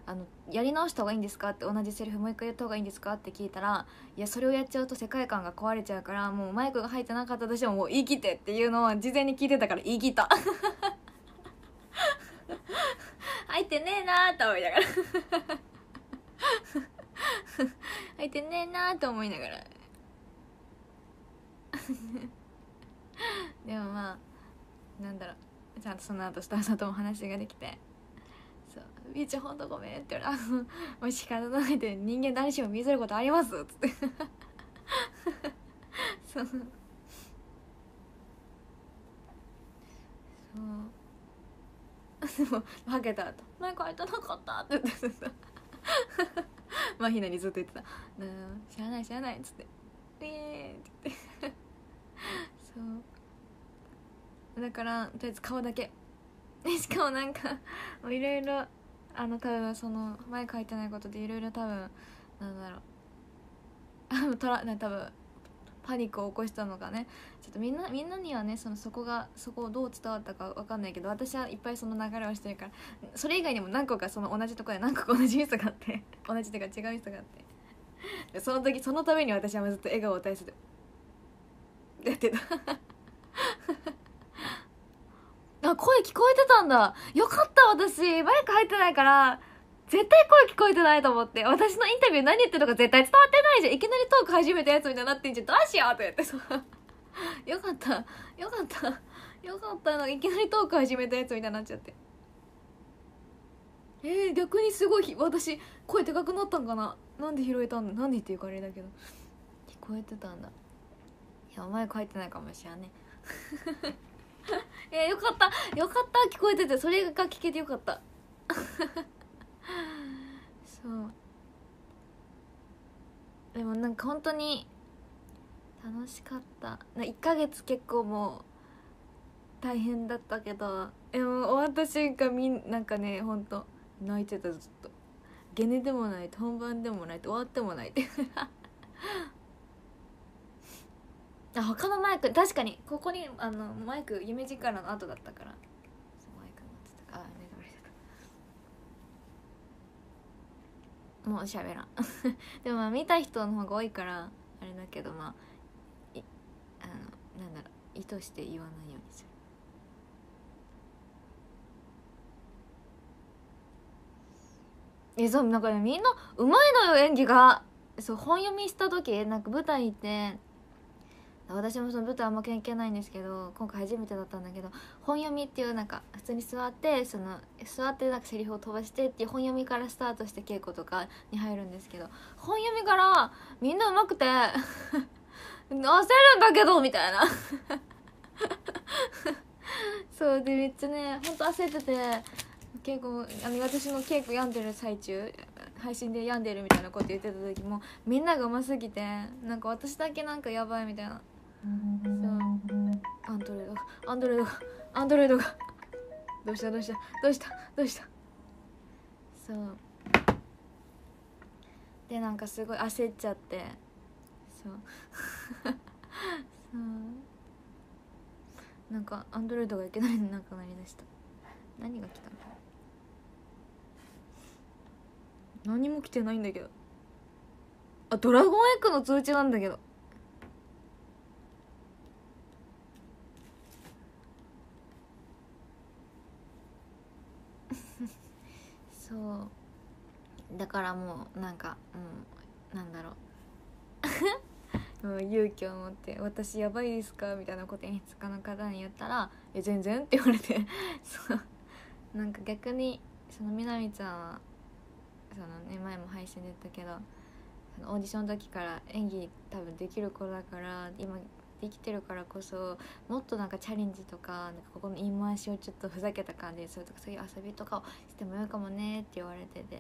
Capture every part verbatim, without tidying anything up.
あのやり直した方がいいんですかって、同じセリフもう一回言った方がいいんですかって聞いたら、いやそれをやっちゃうと世界観が壊れちゃうから、もうマイクが入ってなかったとしてももう言い切ってっていうのを事前に聞いてたから言い切った入ってねえなーと思いながら入ってねえなーと思いながらでもまあなんだろう、ちゃんとその後スタッフさんとも話ができて、そう「みーちゃんほんとごめん」って言われて「あのもう仕方ないで人間誰しも見せることあります」っつってそうそうでもはけた後「前書いてなかった」って言ってさまひなにずっと言ってた「うん知らない知らない」っつって「イエーイ」って言ってそうだからとりあえず顔だけしかもなんかいろいろあの多分その前書いてないことでいろいろ多分なんだろうトラ多分パニックを起こしたのかね、ちょっとみんなみんなにはねそのそこがそこをどう伝わったかわかんないけど、私はいっぱいその流れをしてるから、それ以外にも何個かその同じところで何個か同じミスがあって同じっていうか違うミスがあって、でその時そのために私はずっと笑顔を大切でやってたあ、声聞こえてたんだ、よかった。私マイク入ってないから絶対声聞こえてないと思って、私のインタビュー何言ってるのか絶対伝わってないじゃん、いきなりトーク始めたやつみたいになってんじゃん、どうしようって言ってさよかったよかったよかったの、いきなりトーク始めたやつみたいになっちゃって、えー、逆にすごい私声でかくなったんかな、なんで拾えたんだ、なんでっていうかあれだけど聞こえてたんだ。いやマイク入ってないかもしれんねえー、よかったよかった、聞こえてて、それが聞けてよかったそうでもなんか本当に楽しかった。いっかげつ結構もう大変だったけど、でも終わった瞬間みんなんかね本当泣いてた、ずっとゲネでもないと本番でもないと終わってもないってあ、他のマイク確かにここにあのマイク夢力の後だったから、そうマイク持ってたから、あネタバレしてた、もう喋らんでもまあ見た人の方が多いからあれだけど、まあいあのなんだろう、意図して言わないようにする。えそうなんかね、みんなうまいのよ演技が。そう本読みした時なんか舞台行って、私もその舞台あんま経験ないんですけど今回初めてだったんだけど、本読みっていうなんか普通に座ってその座ってなんかセリフを飛ばしてっていう本読みからスタートして稽古とかに入るんですけど、本読みからみんなうまくて焦るんだけどみたいなそうでめっちゃねほんと焦ってて、稽古あの私の稽古病んでる最中配信で病んでるみたいなこと言ってた時もみんながうますぎてなんか私だけなんかやばいみたいな。そうアンドロイドがアンドロイドがアンドロイドがどうしたどうしたどうしたどうした、そうでなんかすごい焦っちゃって、そうそうなんかアンドロイドがいきなりなんか鳴り出した。何が来たの、何も来てないんだけど、あドラゴンエッグの通知なんだけどそうだからもうなんかうんなんだろうもう勇気を持って私やばいですかみたいなこと演出家の方に言ったらえ全然って言われてそうなんか逆にそのみなみちゃんはそのね前も配信で言ったけどそのオーディションの時から演技多分できる子だから今できてるからこそもっとなんかチャレンジとか、なんかここの言い回しをちょっとふざけた感じでそれとかそういう遊びとかをしてもよいかもねって言われてて、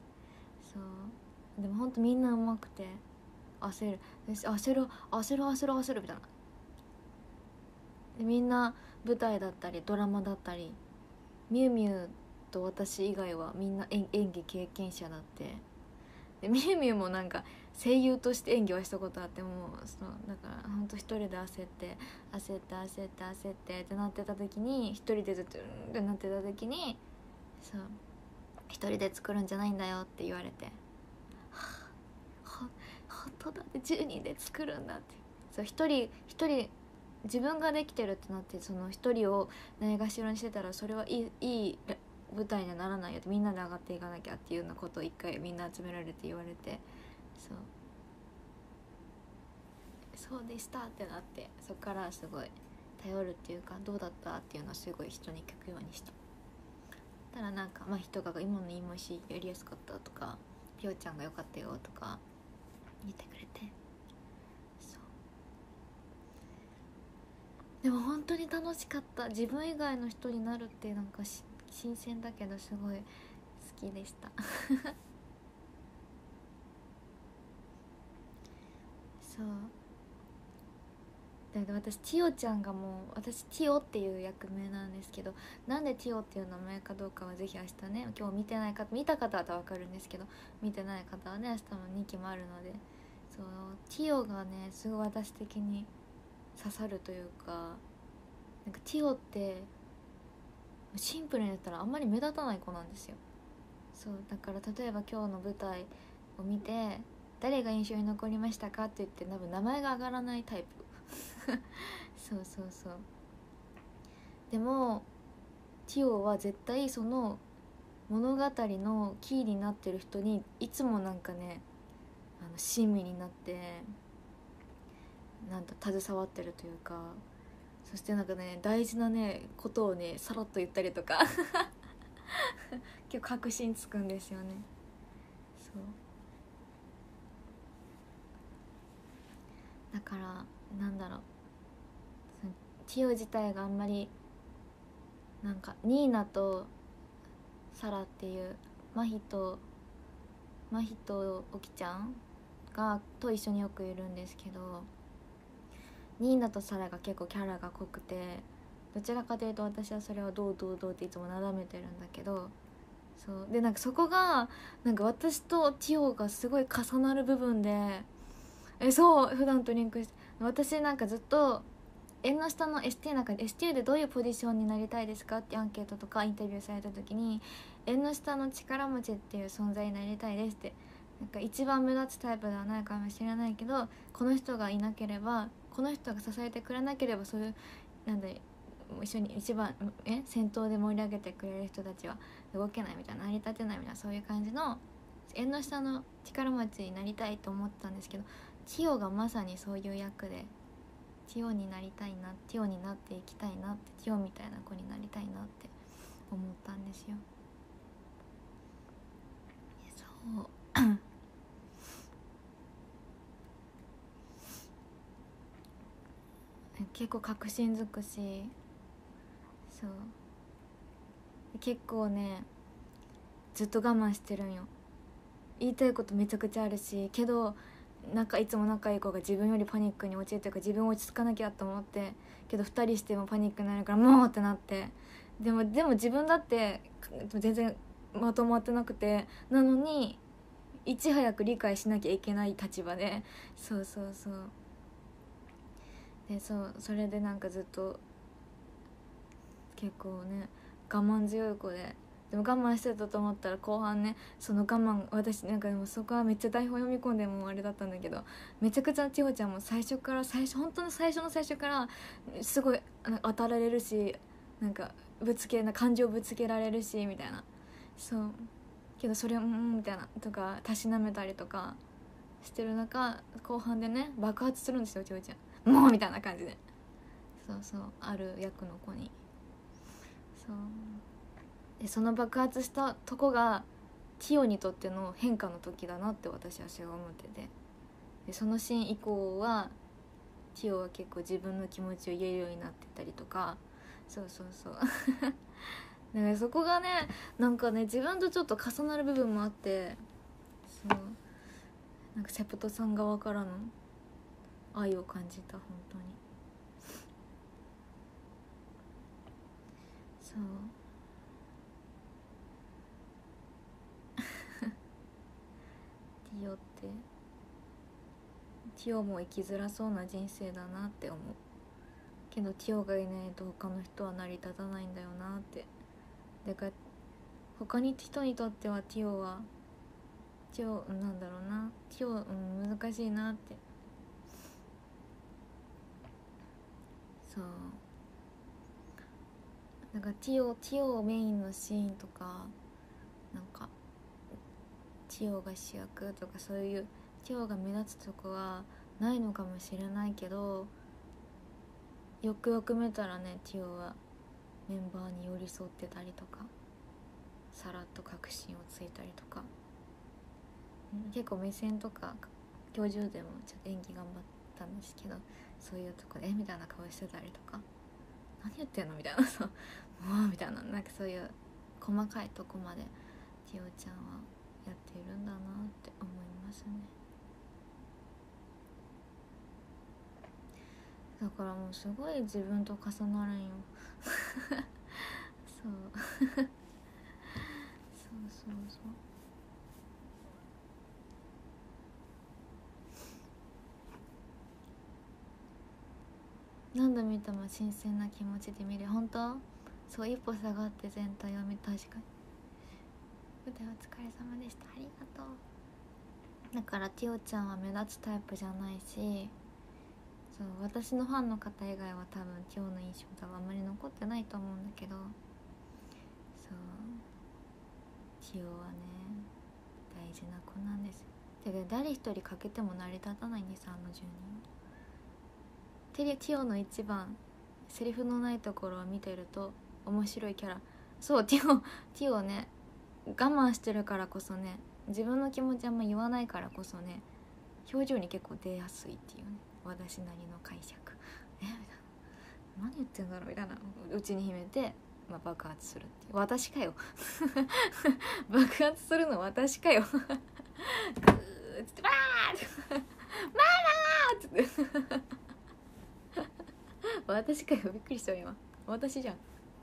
そうでもほんとみんな上手くて焦る焦る焦る焦る焦るみたいなで、みんな舞台だったりドラマだったりみゆみゆと私以外はみんな演技経験者だって、でみゆみゆもなんか声優として演技はしたことあって、もうそのだからほんと一人で焦って焦って焦って焦ってってなってた時に一人でずっとうんってなってた時にさ一人で作るんじゃないんだよって言われて、はあ、ほ本当だってじゅうにんで作るんだって。そう一人一人自分ができてるってなって、その一人をないがしろにしてたらそれはいい、いい舞台にはならないよって、みんなで上がっていかなきゃっていうようなことを一回みんな集められて言われて、そうそうでしたってなって、そっからすごい頼るっていうか、どうだったっていうのはすごい人に聞くようにした。たらなんか、まあ、人が今のイモシやりやすかったとか、ピオちゃんが良かったよとか言ってくれて、そうでも本当に楽しかった。自分以外の人になるってなんかし新鮮だけどすごい好きでしたそうだけど私ティオちゃんがもう、私ティオっていう役名なんですけど、なんでティオっていう名前かどうかはぜひ明日ね、今日見てない方、見た方は分かるんですけど、見てない方はね明日もにきもあるので、そうティオがねすごい私的に刺さるというか、なんかティオってシンプルに言ったらあんまり目立たない子なんですよ。そうだから例えば今日の舞台を見て誰が印象に残りましたかって言って多分名前が上がらないタイプそうそうそう。でもティオは絶対その物語のキーになってる人にいつもなんかね、あの親身になってなんと携わってるというか、そしてなんかね大事なねことをねさらっと言ったりとか結構確信つくんですよね。そうだからなんだろう、ティオ自体があんまりなんかニーナとサラっていうマヒとマヒとオキちゃんがと一緒によくいるんですけど、ニーナとサラが結構キャラが濃くて、どちらかというと私はそれをどうどうどうっていつもなだめてるんだけど、そうでなんかそこがなんか私とティオがすごい重なる部分で、えそう普段とリンクして、私なんかずっと縁の下の エスティー の中で エスティー でどういうポジションになりたいですかってアンケートとかインタビューされた時に、縁の下の力持ちっていう存在になりたいですって、なんか一番目立つタイプではないかもしれないけど、この人がいなければ、この人が支えてくれなければ、そういうなんで一緒に一番え先頭で盛り上げてくれる人たちは動けないみたいな、成り立てないみたいな、そういう感じの縁の下の力持ちになりたいと思ったんですけど、ティオがまさにそういう役で、ティオになりたいな、ティオになっていきたいなって、ティオみたいな子になりたいなって思ったんですよ。そう結構確信づくし、そう結構ねずっと我慢してるんよ。言いたいことめちゃくちゃあるし、けどなんかいつも仲いい子が自分よりパニックに陥ってるから、自分落ち着かなきゃと思って、けどふたりしてもパニックになるからもうってなって、でもでも自分だって全然まとまってなくて、なのにいち早く理解しなきゃいけない立場で、そうそうそうで、そうそれでなんかずっと結構ね我慢強い子で、でも我慢してたと思ったら後半ね、その我慢、私なんかでもそこはめっちゃ台本読み込んでもうあれだったんだけど、めちゃくちゃ千穂ちゃんも最初から最初本当の最初の最初からすごい当たられるし、なんかぶつけな感情ぶつけられるしみたいな、そうけどそれをうんみたいなとかたしなめたりとかしてる中、後半でね爆発するんですよ千穂ちゃん、もうみたいな感じで、そうそうある役の子に、そうでその爆発したとこがティオにとっての変化の時だなって私はすごい思ってて、でそのシーン以降はティオは結構自分の気持ちを言えるようになってたりとか、そうそうそうだからそこがねなんかね自分とちょっと重なる部分もあって、そうなんかセプトさん側からの愛を感じた本当に。そうティオってティオも生きづらそうな人生だなって思うけど、ティオがいないと他の人は成り立たないんだよなって。だから他に人にとってはティオはティオなんだろうなティオ、うん、難しいなって。そうなんかティオティオメインのシーンとかなんかティオが主役とかそういうティオが目立つとこはないのかもしれないけど、よくよく見たらねティオはメンバーに寄り添ってたりとかさらっと確信をついたりとか、結構目線とか教授でもちょっと演技頑張ったんですけど、そういうとこでえみたいな顔してたりとか、何言ってんのみたいなそうもうみたいな、なんかそういう細かいとこまでティオちゃんはやっているんだなって思いますね。だからもうすごい自分と重なるんよそうそうそうそう何度見ても新鮮な気持ちで見る。本当そう一歩下がって全体を見、確かに舞台お疲れ様でした、ありがとう。だからティオちゃんは目立つタイプじゃないし、そう私のファンの方以外は多分ティオの印象多分あんまり残ってないと思うんだけど、そうティオはね大事な子なんですよ。てか誰一人欠けても成り立たないんです、あのじゅうにんは。テリティオの一番セリフのないところを見てると面白いキャラ。そうティオティオね我慢してるからこそね、自分の気持ちあんま言わないからこそね、表情に結構出やすいっていうね、私なりの解釈。えみたいな、何言ってんだろうみたいな、うちに秘めて、まあ、爆発するっていう。私かよ爆発するの私かよグーッつってバーッママーっつって私かよ、びっくりした今、私じゃん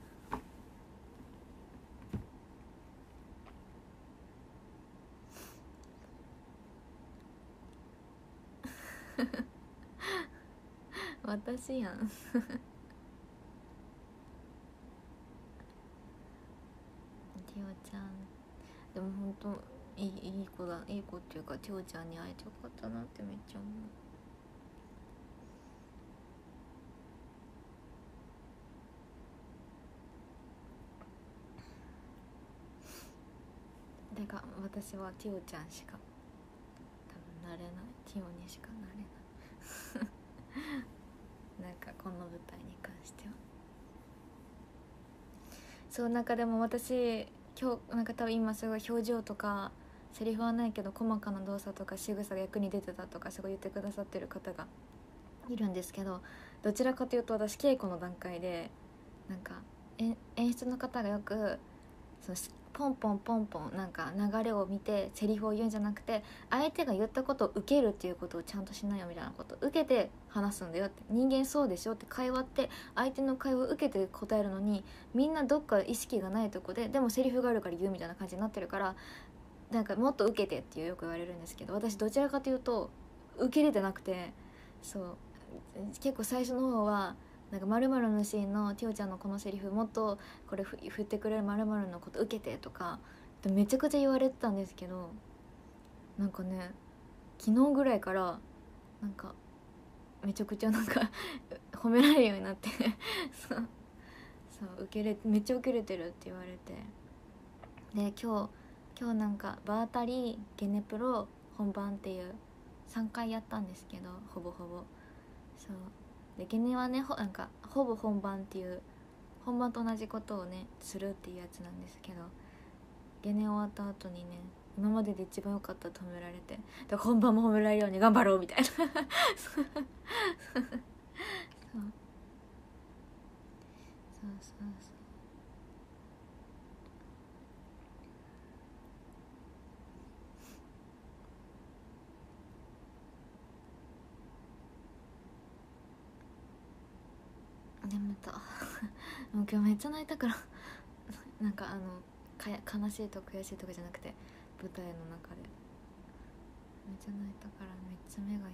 私やんティオちゃんでもほんといい、いい子だ、いい子っていうかティオちゃんに会えてよかったなってめっちゃ思う。てか私はティオちゃんしか多分なれない、ティオにしかなれないなんかこの舞台に関してはそうなんかでも私今日なんか多分今すごい表情とかセリフはないけど細かな動作とか仕草が役に出てたとかすごい言ってくださってる方がいるんですけど、どちらかというと私稽古の段階でなんか演出の方がよくそのポンポンポンポンなんか流れを見てセリフを言うんじゃなくて、相手が言ったことを受けるっていうことをちゃんとしないよみたいなこと、受けて話すんだよって、人間そうでしょって、会話って相手の会話を受けて答えるのにみんなどっか意識がないとこででもセリフがあるから言うみたいな感じになってるから、なんかもっと受けてってよく言われるんですけど、私どちらかというと受け入れてなくて、そう結構最初の方はなんか〇〇のシーンのティオちゃんのこのセリフもっとこれ振ってくれる〇〇のこと受けてとかめちゃくちゃ言われてたんですけど、なんかね昨日ぐらいからなんかめちゃくちゃなんか褒められるようになってそうそう受けれめっちゃ受けれてるって言われて、で今日今日なんか場当たりゲネプロ本番っていうさんかいやったんですけど、ほぼほぼそうでゲネはねほなんかほぼ本番っていう本番と同じことをねするっていうやつなんですけど、ゲネ終わった後にね今までで一番良かったと褒められて、で本番も褒められるように頑張ろうみたいなそうそうそう眠ったもう今日めっちゃ泣いたからなんかあのかや悲しいとか悔しいとかじゃなくて舞台の中でめっちゃ泣いたからめっちゃ目が痛い。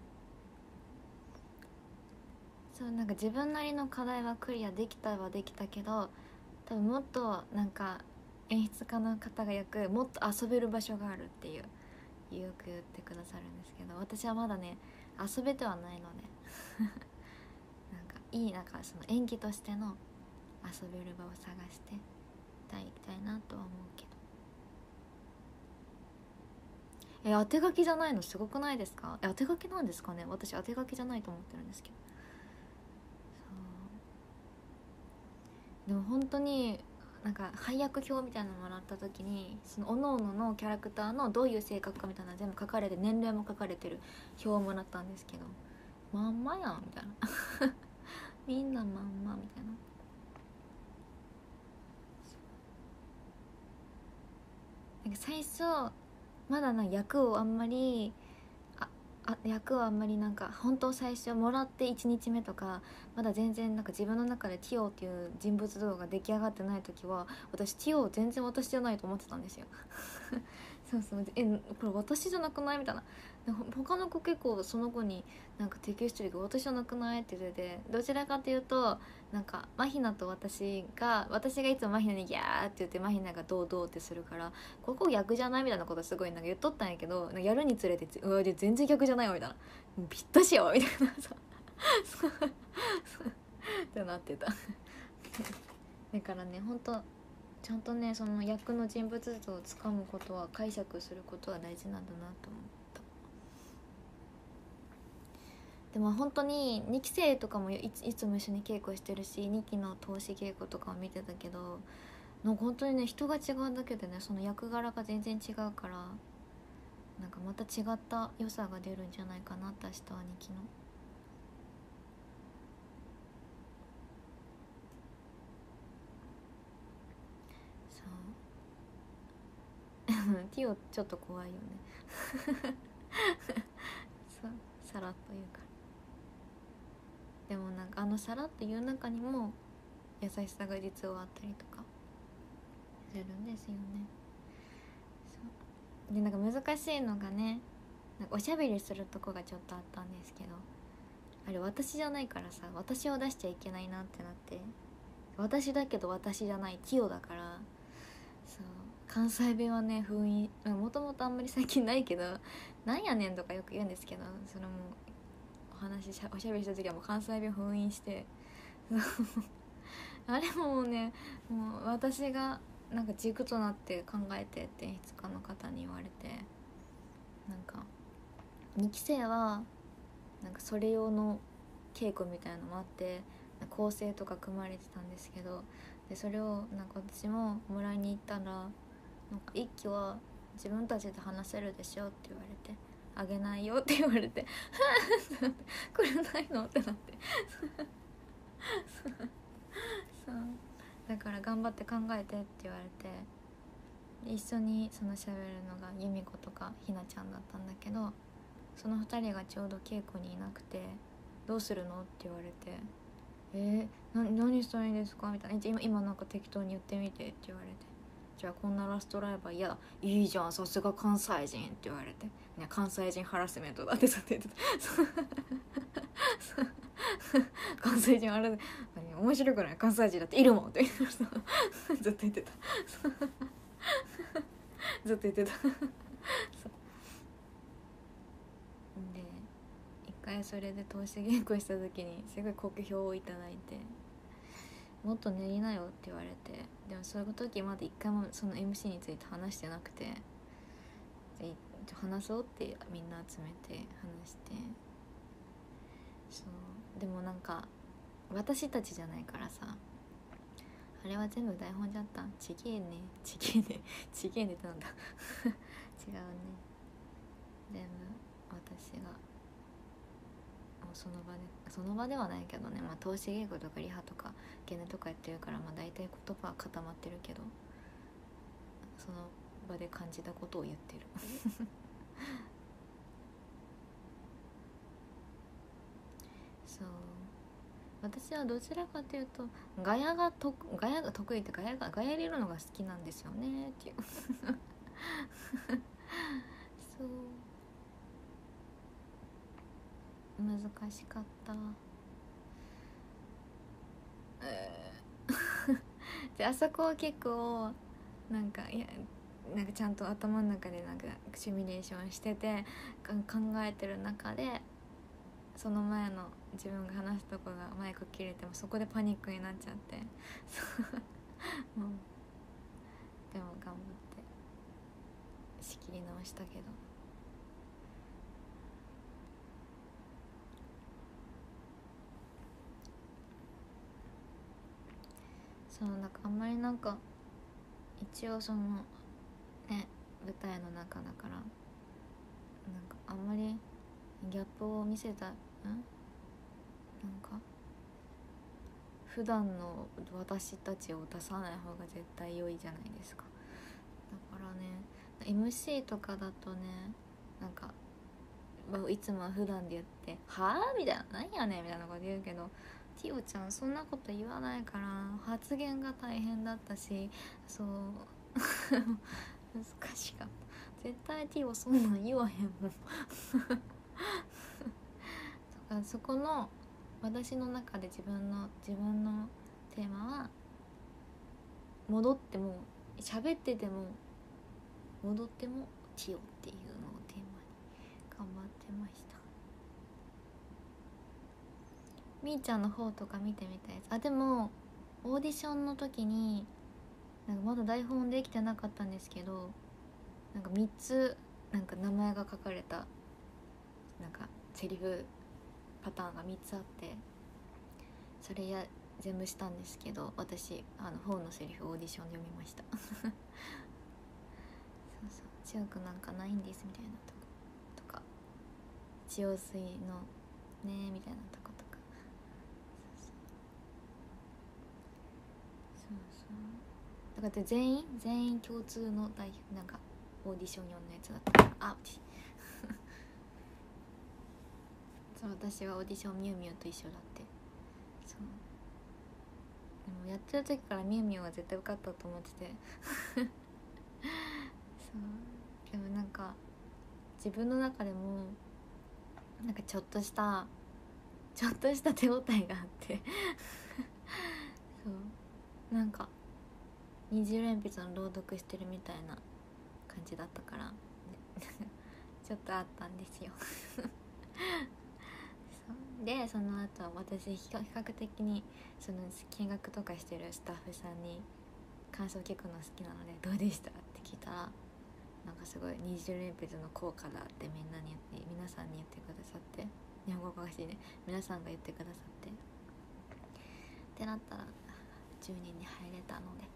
そうなんか自分なりの課題はクリアできたはできたけど、多分もっとなんか演出家の方がよくもっと遊べる場所があるっていうよく言ってくださるんですけど、私はまだね遊べてはないのでなんかいいなんかその演技としての遊べる場を探していたいなとは思うけど、え当て書きじゃないのすごくないですか？え当て書きなんですかね？私当て書きじゃないと思ってるんですけど、そうでも本当になんか配役表みたいなのもらった時にその各々のキャラクターのどういう性格かみたいなの全部書かれて年齢も書かれてる表をもらったんですけど、まんまやんみたいなみんなまんまみたいな。なんか最初まだな役をあんまりああ役をあんまりなんか本当最初もらっていちにちめとかまだ全然なんか自分の中でティオっていう人物像が出来上がってない時は私ティオ全然私じゃないと思ってたんですよそうそうえこれ私じゃなくないみたいな。他の子結構その子になんか適してるけど私じゃなくないって言ってて、どちらかというとなんかマヒナと私が私がいつもマヒナにギャーって言ってマヒナがドードーってするからここ逆じゃないみたいなことすごいなんか言っとったんやけど、やるにつれてうわ全然逆じゃないわみたいな、ぴったしよみたいなさってなってただからね本当ちゃんとねその役の人物像をつかむことは解釈することは大事なんだなと思った。でも本当ににき生とかも い, いつも一緒に稽古してるしにきの投資稽古とかを見てたけどなんか本当にね人が違うだけでねその役柄が全然違うからなんかまた違った良さが出るんじゃないかなって明日はにきのそうティオちょっと怖いよねそうさらっと言うからでもなんかあのさらっと言う中にも優しさが実はあったりとかするんですよね。そうでなんか難しいのがねなんかおしゃべりするとこがちょっとあったんですけど、あれ私じゃないからさ私を出しちゃいけないなってなって、私だけど私じゃないティオだからそう関西弁はね封印もともとあんまり最近ないけどなんやねんとかよく言うんですけど、それもお話しおしゃべりした時はもう関西弁封印してあれもねもう私がなんか軸となって考えてって演出家の方に言われて、なんかにき生はなんかそれ用の稽古みたいなのもあって構成とか組まれてたんですけど、でそれをなんか私ももらいに行ったらなんか一期は自分たちで話せるでしょって言われてあげないよって言われてくれないのってなってそうだから頑張って考えてって言われて、一緒にその喋るのが由美子とかひなちゃんだったんだけど、そのふたりがちょうど稽古にいなくてどうするのって言われてえー、な何したらいいですかみたいな、今今なんか適当に言ってみてって言われて、じゃあこんなラストライバーいやいいじゃんさすが関西人って言われて、ね、関西人ハラスメントだってずっと言ってた関西人あれ面白くない関西人だっているもんってずっと言ってたずっと言ってたで一回それで投資稽古した時にすごい好評をいただいて、もっと練りなよって言われて、でもそういう時まだ一回もその エムシー について話してなくて、話そうってみんな集めて話して、そうでもなんか私たちじゃないからさ、あれは全部台本じゃった。ちげえねちげえねちげえねってなんだ違うね、全部私がもうその場でその場ではないけどね、まあ投資稽古とかリハとかゲネとかやってるから、まあ大体言葉は固まってるけどその場で感じたことを言ってるそう私はどちらかというとガヤがとガヤが得意ってガヤがガヤ入れるのが好きなんですよねっていうそう難しかった、えー、であそこは結構なんかいやなんかちゃんと頭の中でなんかシミュレーションしてて考えてる中でその前の自分が話すとこがマイク切れてもそこでパニックになっちゃってもうでも頑張って仕切り直したけど、そうなんかあんまりなんか一応そのね舞台の中だからなんかあんまりギャップを見せたんなんか普段の私たちを出さない方が絶対良いじゃないですか。だからね エムシー とかだとねなんかいつもは普段で言ってはぁみたいな何やねんみたいなこと言うけどティオちゃんそんなこと言わないから発言が大変だったしそう難しかった。絶対ティオそんなん言わへんもんだからそこの私の中で自分の自分のテーマは戻っても喋ってても戻ってもティオっていうのをテーマに頑張ってました。みーちゃんの方とか見てみたいです。あでもオーディションの時になんかまだ台本できてなかったんですけどなんかみっつなんか名前が書かれたなんかセリフパターンがみっつあってそれや全部したんですけど私あの本のセリフオーディションで読みましたそうそう強くなんかないんですみたいなとことか血を水のねみたいなとことかそうそうだから全員全員共通の代表なんかオーディション用のやつだったからあっそう私はオーディションミュウミュウと一緒だってそうでもやってる時からミュウミュウは絶対受かったと思っててそうでもなんか自分の中でもなんかちょっとしたちょっとした手応えがあってそうなんか二重鉛筆の朗読してるみたいな感じだったからちょっとあったんですよそうでその後私比較的にその見学とかしてるスタッフさんに感想聞くの好きなのでどうでしたって聞いたらなんかすごい二重鉛筆の効果だってみんなに言って皆さんに言ってくださって日本語おかしいね皆さんが言ってくださってってなったらじゅうにんに入れたので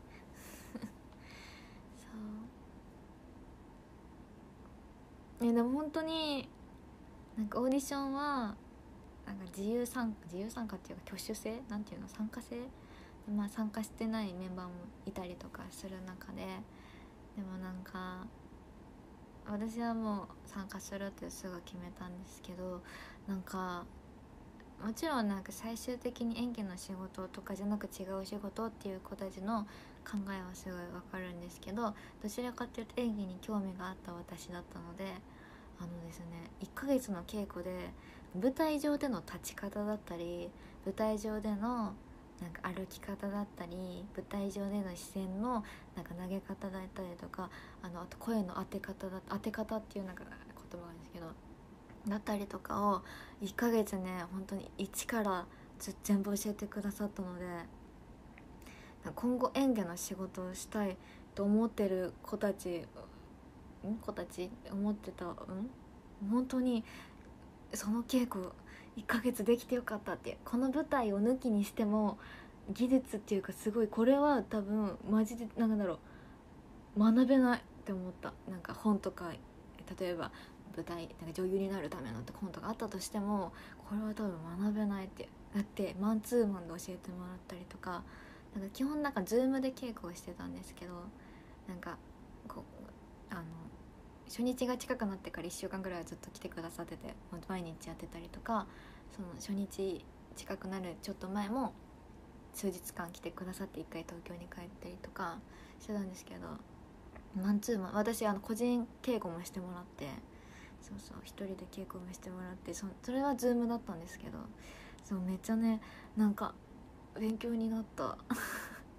そうえでも本当になんかオーディションはなんか自由参加自由参加っていうか挙手制なんていうの参加制で、まあ、参加してないメンバーもいたりとかする中ででもなんか私はもう参加するってすぐ決めたんですけどなんかもちろんなんか最終的に演技の仕事とかじゃなく違う仕事っていう子たちの考えはすごいわかるんですけどどちらかというと演技に興味があった私だったのであのですねいっかげつの稽古で舞台上での立ち方だったり舞台上でのなんか歩き方だったり舞台上での視線のなんか投げ方だったりとかあのあと声の当て方だ当て方っていうなんか言葉なんですけどだったりとかをいっかげつね本当に一から全部教えてくださったので今後演技の仕事をしたいと思ってる子たちん子たち思ってたん本当にその稽古いっかげつできてよかったってこの舞台を抜きにしても技術っていうかすごいこれは多分マジでなんだろう学べないって思ったなんか本とか例えば舞台なんか女優になるためのって本とかあったとしてもこれは多分学べないってだってマンツーマンで教えてもらったりとかなんか基本なんかズームで稽古をしてたんですけどなんかこうあの初日が近くなってからいっしゅうかんぐらいはずっと来てくださってて毎日やってたりとかその初日近くなるちょっと前も数日間来てくださっていっかい東京に帰ったりとかしてたんですけどマンツーマン私あの個人稽古もしてもらってそうそう一人で稽古もしてもらってそそれはズームだったんですけどそうめっちゃねなんか勉強になった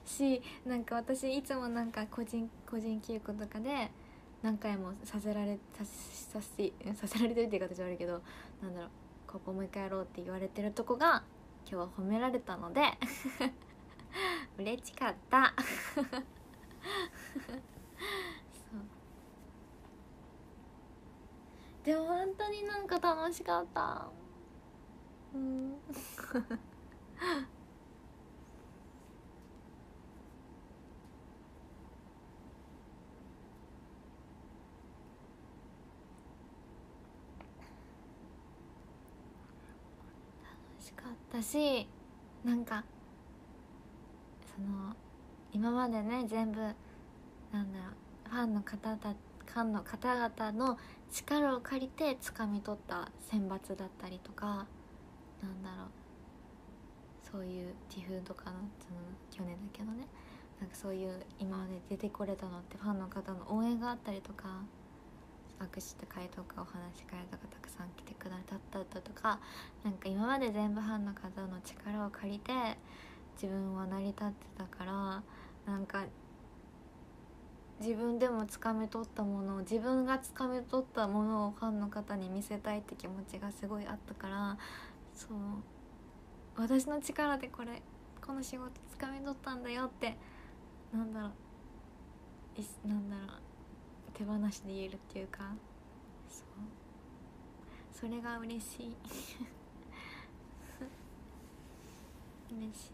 し、なんか私いつもなんか個人個人稽古とかで何回もさせられささせさせられてるって言い方じゃ悪いけど、なんだろう、ここもう一回やろうって言われてるとこが今日は褒められたので嬉しかったそうでも本当になんか楽しかった。うん楽しかったし、なんかその今までね全部なんだろう、ファンの方だファンの方々の力を借りて掴み取った選抜だったりとか、なんだろう、そういうティフとかのその去年だけどね、なんかそういう今まで出てこれたのってファンの方の応援があったりとか、握手会とかお話し会とかたくさん来てくださったとか、なんか今まで全部ファンの方の力を借りて自分は成り立ってたから、なんか自分でも掴み取ったものを自分が掴み取ったものをファンの方に見せたいって気持ちがすごいあったから、そう、私の力でこれこの仕事掴み取ったんだよって、なんだろう、いなんだろう手放しで言えるっていうか、そうそれが嬉しい嬉し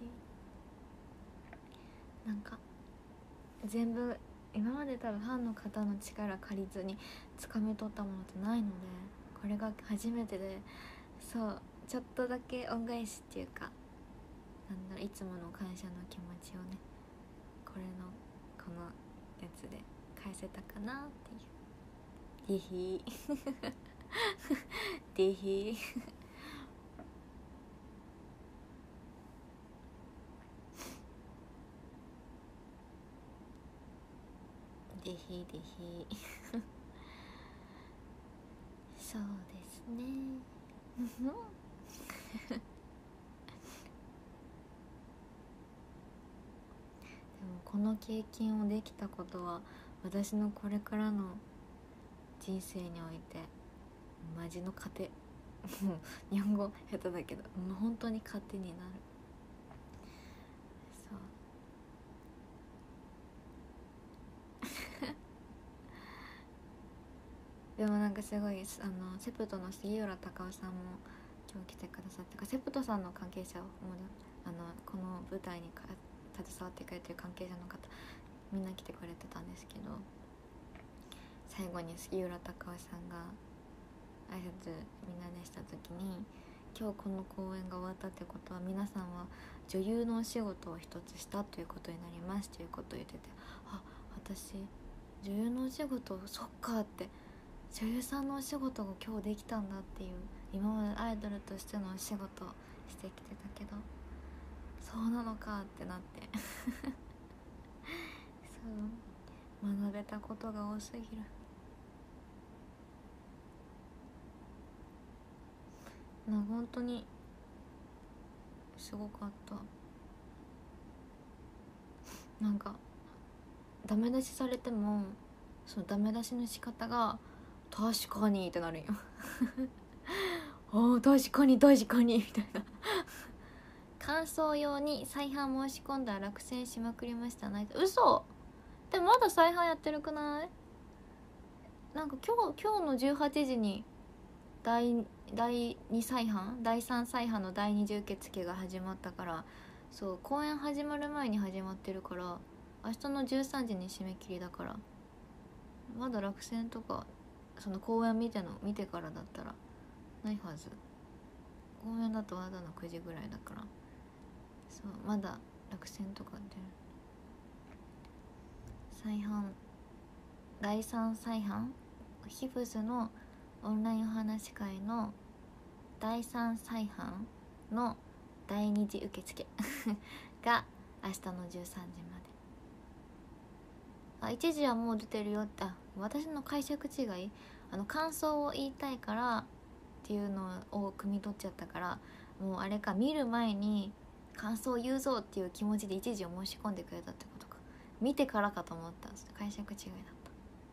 い。なんか全部今まで多分ファンの方の力借りずに掴み取ったものってないので、これが初めてで、そうちょっとだけ恩返しっていうか、なんだろう、いつもの感謝の気持ちをね、これのこのやつで返せたかなっていう。デヒーデヒーデヒデヒそうですねでもこの経験をできたことは私のこれからの人生においてマジの糧日本語下手だけど、もう本当に糧になる。でもなんかすごいあのセプトの杉浦隆夫さんも今日来てくださってか、セプトさんの関係者もあのこの舞台にか携わってくれてる関係者の方みんな来てくれてたんですけど、最後に杉浦隆夫さんが挨拶みんなでした時に、今日この公演が終わったってことは皆さんは女優のお仕事を一つしたということになりますということを言ってて、あ、私女優のお仕事そっかって、女優さんのお仕事が今日できたんだっていう、今までアイドルとしてのお仕事をしてきてたけどそうなのかってなってそう学べたことが多すぎる。な本当にすごかった。なんかダメ出しされてもそのダメ出しの仕方が確かにってなるんよああ確かに確かにみたいな感想用に再販申し込んだら落選しまくりましたね。嘘でもまだ再販やってるくない？なんか今日今日のじゅうはちじに第第に再販だいさん再販の第二次受付が始まったから、そう公演始まる前に始まってるから、明日のじゅうさんじに締め切りだから、まだ落選とかその公演見ての見てからだったらないはず。公演だとまだのくじぐらいだから、そうまだ落選とか出る。再販だいさん再販ヒフズのオンラインお話会のだいさん再販のだいに次受付が明日のじゅうさんじまで。あ、いちじはもう出てるよって、あ、私の解釈違い、あの感想を言いたいからっていうのを汲み取っちゃったから、もうあれか、見る前に感想を言うぞっていう気持ちで一時を申し込んでくれたってことか。見てからかと思った。解釈違いだった。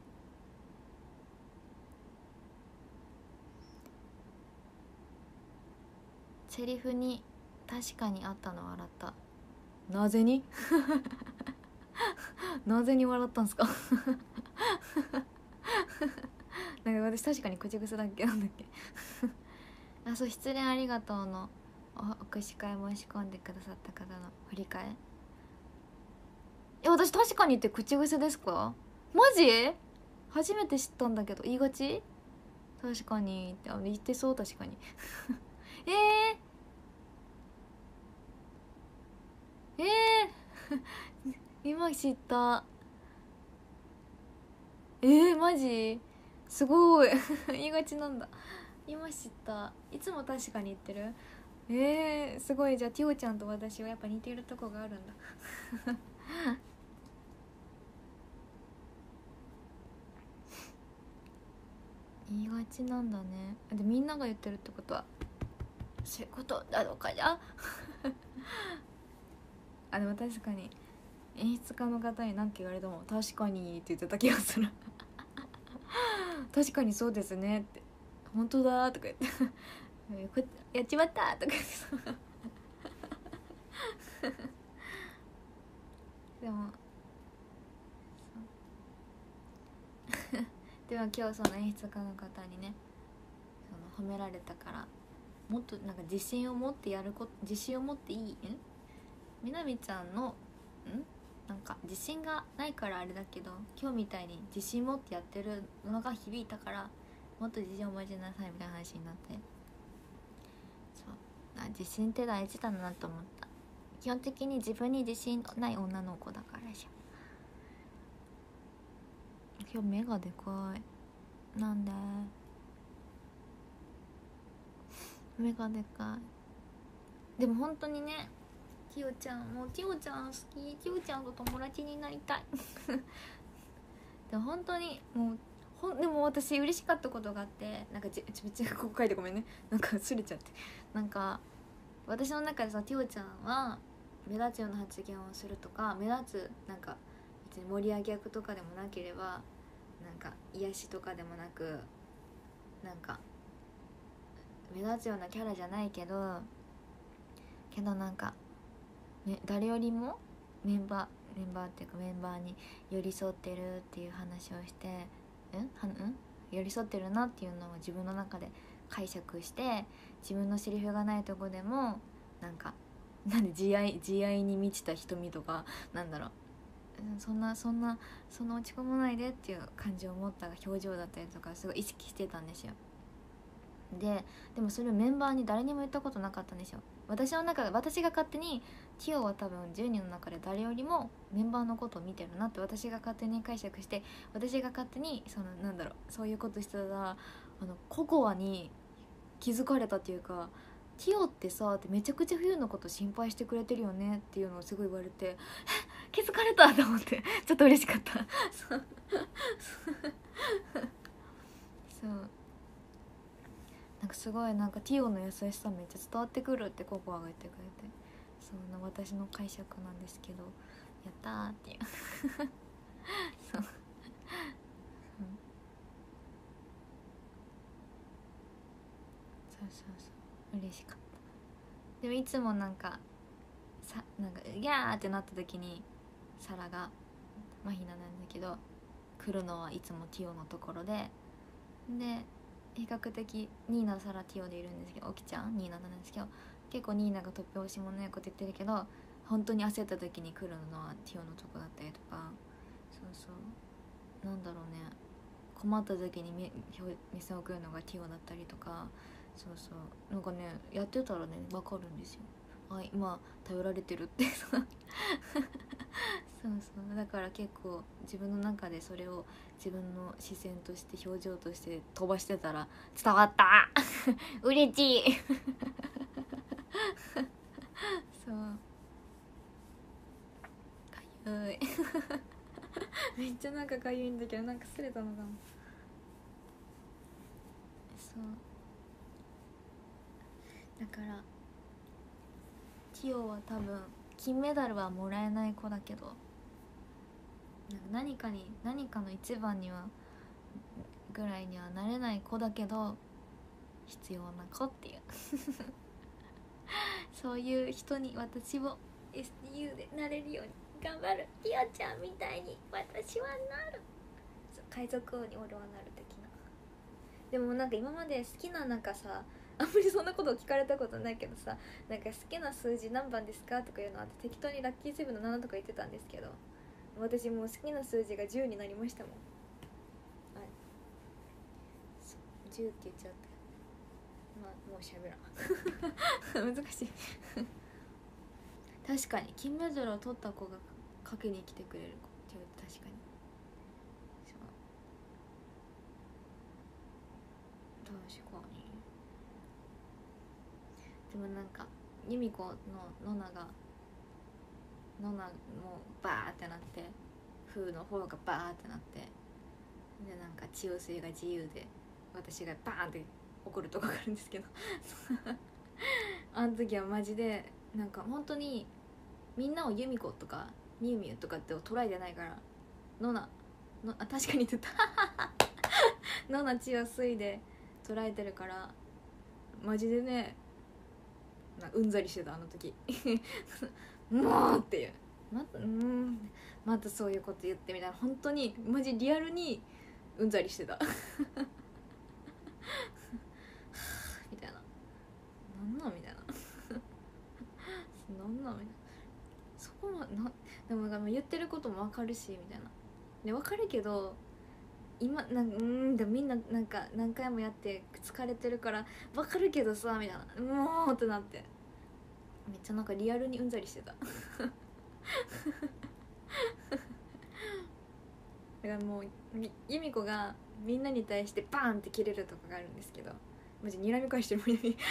セリフに確かにあったの笑った。なぜになぜに笑ったんすかなんか私確かに口癖だっけ、なんだっけあ、そう、失恋ありがとうのお握手会申し込んでくださった方の振り替え。え、私確かにって口癖ですか？マジ？初めて知ったんだけど。言いがち？確かにって、あ、言ってそう、確かにえー、えー、今知った。えー、マジすごい言いがちなんだ。今知った。いつも確かに言ってる。えー、すごい。じゃあティオちゃんと私はやっぱ似てるとこがあるんだ言いがちなんだね。でみんなが言ってるってことはそういうことだろうかじゃあ。でも確かに演出家の方に何か言われても確かにって言ってた気がする確かにそうですねって本当だとか言ってやっちまったとか言ってさでもでも今日その演出家の方にねその褒められたからもっとなんか自信を持ってやること自信を持っていいんみなみちゃんのんなんか自信がないからあれだけど今日みたいに自信持ってやってるのが響いたからもっと自信を持ちなさいみたいな話になってそう自信って大事だなと思った。基本的に自分に自信ない女の子だからしょ。今日目がでかい。なんで目がでかい。でも本当にねティオちゃんもうティオちゃん好き。ティオちゃんと友達になりたいでも本当にもうほんでも私嬉しかったことがあってなんかちちちここ書いてごめんねなんかすれちゃってなんか私の中でさティオちゃんは目立つような発言をするとか目立つなんか別に盛り上げ役とかでもなければなんか癒しとかでもなくなんか目立つようなキャラじゃないけどけどなんか、ね、誰よりもメンバーメンバーっていうかメンバーに寄り添ってるっていう話をしてんはん寄り添ってるなっていうのを自分の中で解釈して自分のセリフがないとこでもなんかなんで慈愛慈愛に満ちた瞳とかなんだろうそんなそんなそんな落ち込まないでっていう感じを持った表情だったりとかすごい意識してたんですよ。ででもそれをメンバーに誰にも言ったことなかったんですよ。私の中で私が勝手にティオは多分じゅうにんの中で誰よりもメンバーのことを見てるなって私が勝手に解釈して私が勝手にそのなんだろうそういうことしてたらあのココアに気づかれたっていうかティオってさってめちゃくちゃ冬のこと心配してくれてるよねっていうのをすごい言われて気づかれたと思ってちょっと嬉しかったそうそうなんかすごいなんかティオの優しさめっちゃ伝わってくるってココアが言ってくれてそうな私の解釈なんですけどやったーっていうそう、うん、そうそうそう嬉しかった。でもいつもなんかさなんかギャーってなった時にサラがマヒナなんだけど来るのはいつもティオのところでで比較的ニーナ、サラ、ティオでいるんですけどオキちゃんニーナなんですけど結構ニーナが突拍子もないこと言ってるけど本当に焦った時に来るのはティオのとこだったりとかそうそうなんだろうね困った時に目線を送るのがティオだったりとかそうそうなんかねやってたらね分かるんですよ。あ今頼られてるってそうそうだから結構自分の中でそれを自分の視線として表情として飛ばしてたら伝わった嬉しいそうかゆいめっちゃなんかかゆいんだけどなんか擦れたのかな。そうだからテティオは多分金メダルはもらえない子だけど、何かに何かの一番にはぐらいにはなれない子だけど必要な子っていうそういう人に私も エスティーユー でなれるように頑張る。ティオちゃんみたいに私はなる。海賊王に俺はなる的な。でもなんか今まで好きななんかさ、あんまりそんなことを聞かれたことないけどさ、なんか好きな数字何番ですかとかいうのあって適当にラッキーセブンのななとか言ってたんですけど、私もう好きな数字がじゅうになりましたもん。はい、じゅうって言っちゃった。まあもうしゃべらん難しい確かに金メダルを取った子がかけに来てくれる子って言うと確かに確かに。でもなんか由美子のノナがノナもバーってなって、フーの方がバーってなって、でなんか血を吸いが自由で私がバーンって怒るとこがあるんですけどあの時はマジでなんか本当にみんなを由美子とかみゆみゆとかって捉えてないから、ノナのあ確かに言ってたノナ血を吸いで捉えてるからマジでね、うんざりしてたあの時もうっていうまたうんまたそういうこと言ってみたいな、本当にマジリアルにうんざりしてたみたいな、なんなんみたいななんなんみたいな、そこまなでも言ってることも分かるしみたいなで分かるけど今なんかうんでもみんななんか何回もやって疲れてるから分かるけどさみたいな、もうってなってめっちゃなんかリアルにうんざりしてただからもう由美子がみんなに対してバーンって切れるとこがあるんですけど、マジ睨み返してるもんに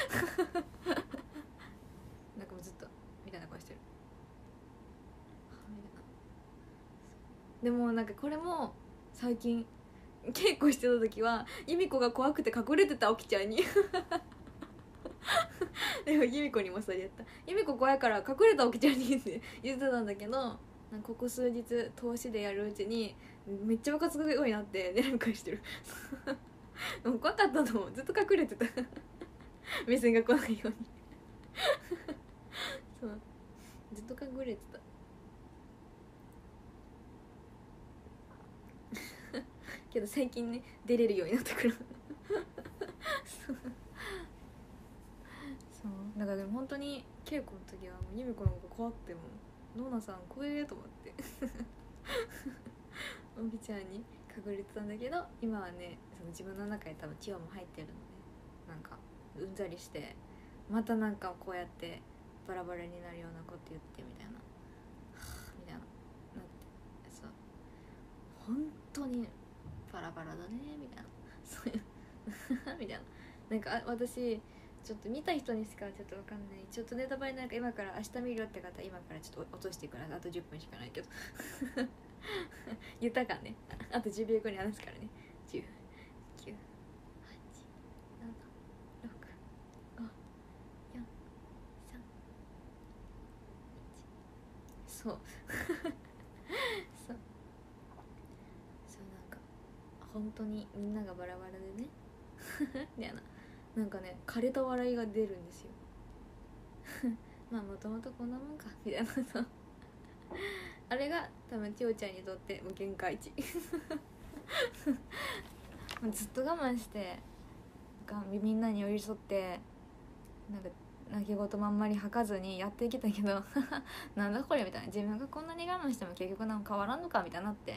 なんかもうずっとみたいな顔してるみたいな。でもなんかこれも最近稽古してた時は由美子が怖くて隠れてた、沖ちゃんにでも由美子にもそれやった、由美子怖いから隠れた沖ちゃんにって言ってたんだけど、なんかここ数日投資でやるうちにめっちゃムカつくようになって睨み返してるでも怖かったと思う、ずっと隠れてた目線が来ないようにそうずっと隠れてたけど最近ね出れるようになったからそうそうだからでも本当に稽古の時はもう由美子の方が怖くてもノーナさん怖えと思っておぎちゃんに隠れてたんだけど、今はねその自分の中に多分ティオも入ってるので、なんかうんざりしてまたなんかこうやってバラバラになるようなこと言ってみたいな、はぁみたいななって、そう本当にバラバラだねみたいな、そういうみたいな、なんか私ちょっと見た人にしかちょっと分かんない、ちょっとネタバレなんか今から明日見るって方今からちょっと落としてください、あとじゅっぷんしかないけど言ったかね、あとじゅうびょうごに話すからね、じゅう、きゅう、はち、なな、ろく、ご、よん、さん、いち、そうそうそうなんか本当にみんながバラバラでねみたいな、なんかね枯れた笑いが出るんですよまあもともとこんなもんかみたいなあれが多分千代ちゃんにとってもう限界値ずっと我慢してみんなに寄り添ってなんか泣き言もあんまり吐かずにやってきたけどなんだこれみたいな、自分がこんなに我慢しても結局なんか変わらんのかみたいになって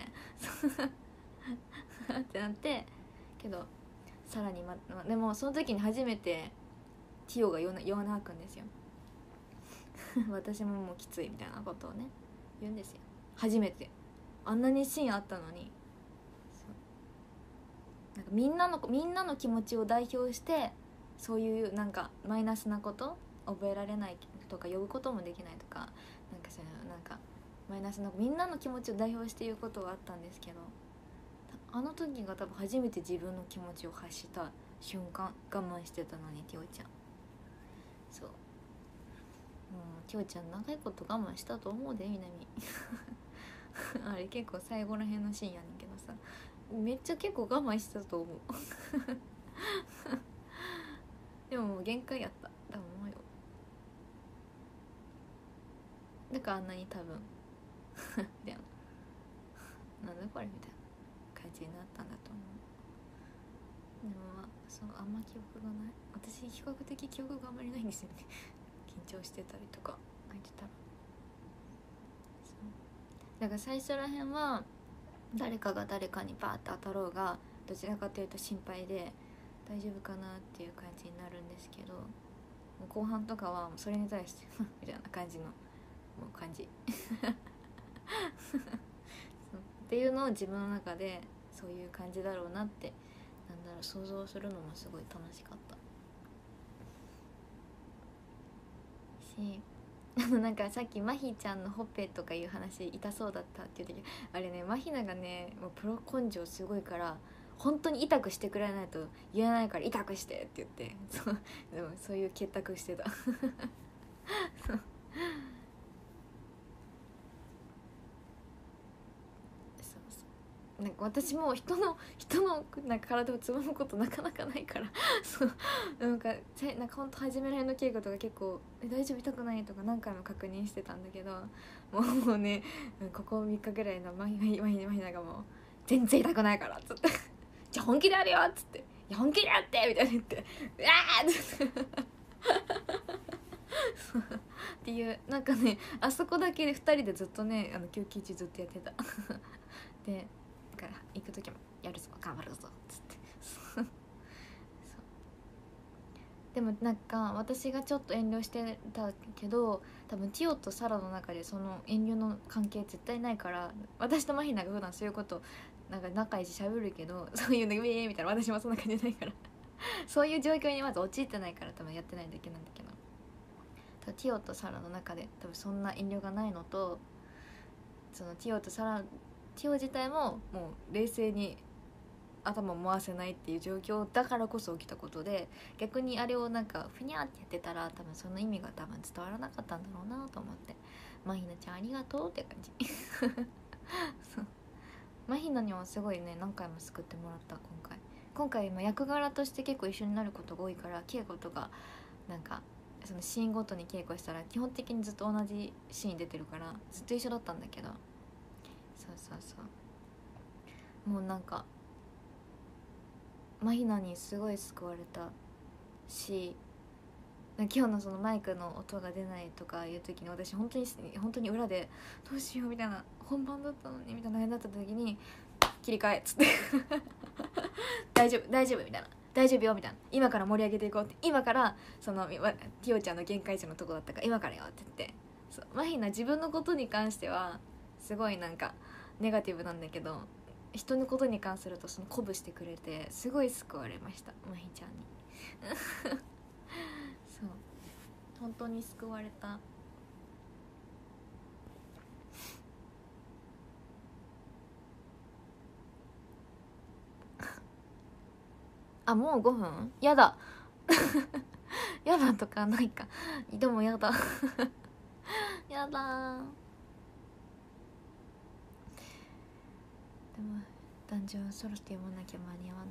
ってなってけどさらに、ま、でもその時に初めてティオが弱音吐くんですよ私ももうきついみたいなことをね言うんですよ、初めて。あんなにシーンあったのに、そうなんかみんなのみんなの気持ちを代表してそういうなんかマイナスなこと覚えられないとか呼ぶこともできないとか、なんかそういうなんかマイナスなみんなの気持ちを代表して言うことはあったんですけど、あの時が多分初めて自分の気持ちを発した瞬間、我慢してたのにティオちゃん、そうきょうちゃん長いこと我慢したと思うでみなみあれ結構最後らへんのシーンやねんけどさ、めっちゃ結構我慢してたと思うでももう限界やったと思うよ。だからあんなに多分みたいな、なんだこれみたいな感じになったんだと思う。でもまあそう、あんま記憶がない。私比較的記憶があんまりないんですよね緊張してたりとか泣いてたら。そうだから最初らへんは誰かが誰かにバーって当たろうがどちらかというと心配で大丈夫かなっていう感じになるんですけど、もう後半とかはそれに対してみたいな感じのもう感じそうっていうのを自分の中でそういう感じだろうなってなんだろう想像するのもすごい楽しかったし、あのなんかさっきマヒちゃんのほっぺとかいう話痛そうだったっていう時、あれねマヒナがねもうプロ根性すごいから本当に痛くしてくれないと言えないから痛くしてって言ってそうでもそういう結託してたそうなんか私も人の人のなんか体をつまむことなかなかないからそうなんかなんかほんと初めらへんの稽古とか結構え大丈夫痛くないとか何回も確認してたんだけど、もうねここみっかぐらいのマヒマヒマヒナがもう全然痛くないからっつってじゃあ本気でやるよっつっていや本気でやってみたいな言ってうわーっつってっていうなんかねあそこだけでふたりでずっとねあの休憩中ずっとやってたでから行く時もやるぞ頑張るぞっつってそうでもなんか私がちょっと遠慮してたけど多分ティオとサラの中でその遠慮の関係絶対ないから、私とマヒナが普段そういうことなんか仲いいし喋るけどそういうのウェーみたいな私もそんな感じないからそういう状況にまず陥ってないから多分やってないだけなんだけど、多分ティオとサラの中で多分そんな遠慮がないのと、そのティオとサラティオ自体ももう冷静に頭を回せないっていう状況だからこそ起きたことで、逆にあれをなんかふにゃってやってたら多分その意味が多分伝わらなかったんだろうなと思って、マヒナちゃんありがとうって感じそうマヒナにはすごいね何回も救ってもらった。今回今回今役柄として結構一緒になることが多いから、稽古とかなんかそのシーンごとに稽古したら基本的にずっと同じシーン出てるからずっと一緒だったんだけど、そうそうそうもうなんかマヒナにすごい救われたし、今日のそのマイクの音が出ないとかいう時に私本当に本当に裏でどうしようみたいな、本番だったのにみたいな感じだった時に切り替えっつって大丈夫大丈夫みたいな、大丈夫よみたいな、今から盛り上げていこうって、今からそのティオちゃんの限界値のとこだったから今からよって言って、そうマヒナ自分のことに関してはすごいなんかネガティブなんだけど、人のことに関するとその鼓舞してくれてすごい救われましたマヒちゃんにそう本当に救われた。あもうごふんやだやだとかないか、でもやだやだでも男女はそろって読まなきゃ間に合わ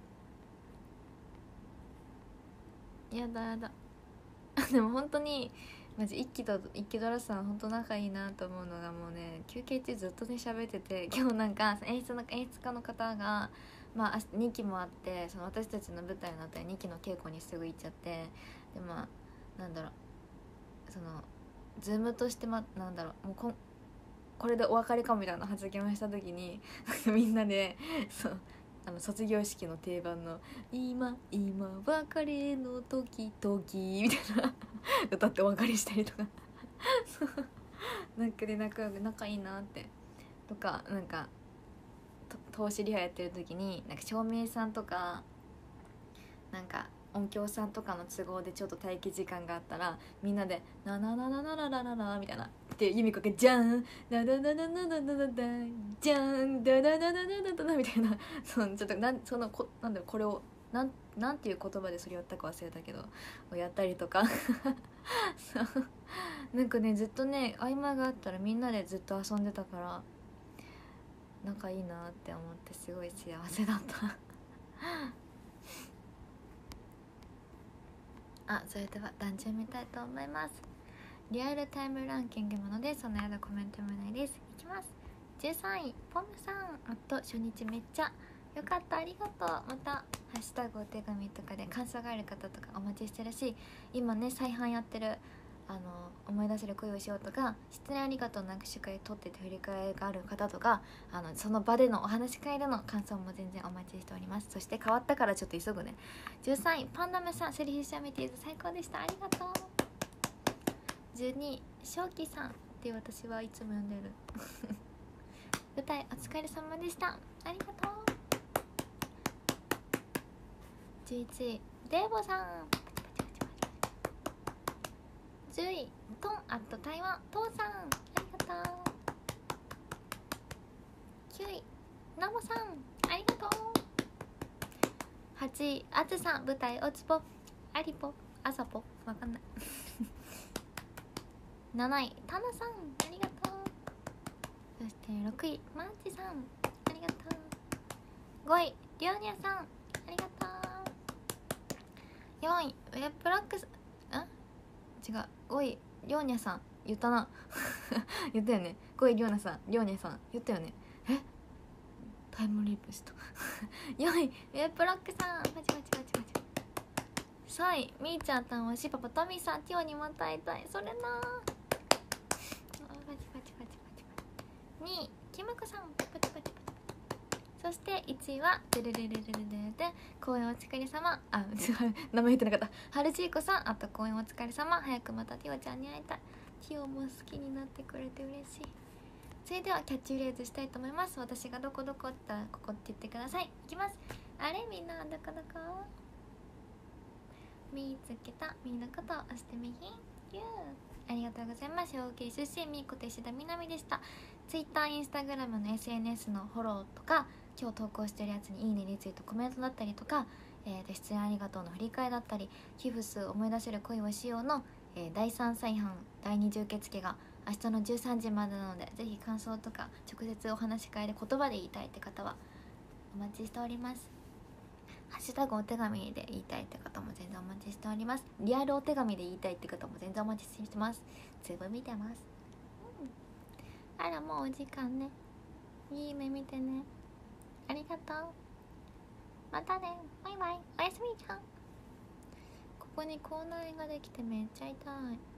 ない。やだやだでも本当にマジ一期と一期ドラさん本当仲いいなと思うのが、もうね休憩中ずっとね喋ってて、今日なんか演出の演出家の方がまあにきもあって、その私たちの舞台の後ににきの稽古にすぐ行っちゃって、でまあなんだろうそのズームとしてまなんだろうもうここれでお別れかみたいな発言をした時にみんなでそうあの卒業式の定番の今今別れの時々みたいな歌ってお別れしたりとかなんかで仲仲いいなってとか、なんか投資リハやってる時になんか照明さんとかなんか音響さんとかの都合でちょっと待機時間があったらみんなで「ななななななななな」みたいなって弓かけじゃん「ななななななななじゃんだなななななな」みたいなそのちょっとなんそのこなんだろうこれをなんなんていう言葉でそれやったか忘れたけどやったりとかそうなんかねずっとね合間があったらみんなでずっと遊んでたから仲いいなって思ってすごい幸せだったあ、それではランチを見たいと思います。リアルタイムランキングものでその間コメントもないです。いきます。じゅうさんいポムさん、あと初日めっちゃよかった、ありがとう。またハッシュタグお手紙とかで感想がある方とかお待ちしてるし、今ね再販やってるあの思い出せる恋をしようとか、失恋ありがとうの握手会撮ってて振り返りがある方とか、あのその場でのお話し会での感想も全然お待ちしております。そして変わったからちょっと急ぐね。じゅうさんいパンダムさん、セリフシャミティーズ最高でした、ありがとう。じゅうにい正気さんって私はいつも呼んでる舞台お疲れ様でした、ありがとう。じゅういちいデーボさん、じゅういトンアット台湾父さん、ありがとう。きゅういナモさん、ありがとう。はちいあつさん、舞台おつぽありぽあさぽわかんないなないタナさん、ありがとう。そしてろくいマーチさん、ありがとう。ごいリオニャさん、ありがとう。よんいウェブロックスん違うごいリオニャさん言ったな言ったよね。ごいリオナさん、リオニャさん言ったよね。えタイムリープしたよいウェブロックさん、パチパチパチパチ。さんいみーちゃんたんわしパパトミーさん、ティオにまた会いたい、それなー。パチパチパチパチパチ。にいキムコさん、パチパチパチパチ。そしていちいはデレレレレレレで公演お疲れ様、あ名前言ってなかった、ハルチーコさん、あと公演お疲れ様、早くまたティオちゃんに会いたい。ティオも好きになってくれて嬉しい。それではキャッチフレーズしたいと思います。私がどこどこって言ったらここって言ってください。いきます。あれみんなどこどこ見つけたみんなこと押してみひんゆう、ありがとうございます。兵庫県出身みーこと石田みなみでした。ツイッター、インスタグラムの エスエヌエス のフォローとか、今日投稿してるやつにいいね、リツイート、コメントだったりとか、えー、と出演ありがとうの振り替えだったり、寄付数思い出せる恋をしようの、えー、だいさん再販だいに次受付が明日のじゅうさんじまでなので、ぜひ感想とか直接お話し会で言葉で言いたいって方はお待ちしております。ハッシュタグお手紙で言いたいって方も全然お待ちしております。リアルお手紙で言いたいって方も全然お待ちしてます。全部見てます、うん、あらもうお時間ね。いい夢見てね、ありがとう。またね、バイバイ、おやすみちゃん。ここに口内炎ができてめっちゃ痛い。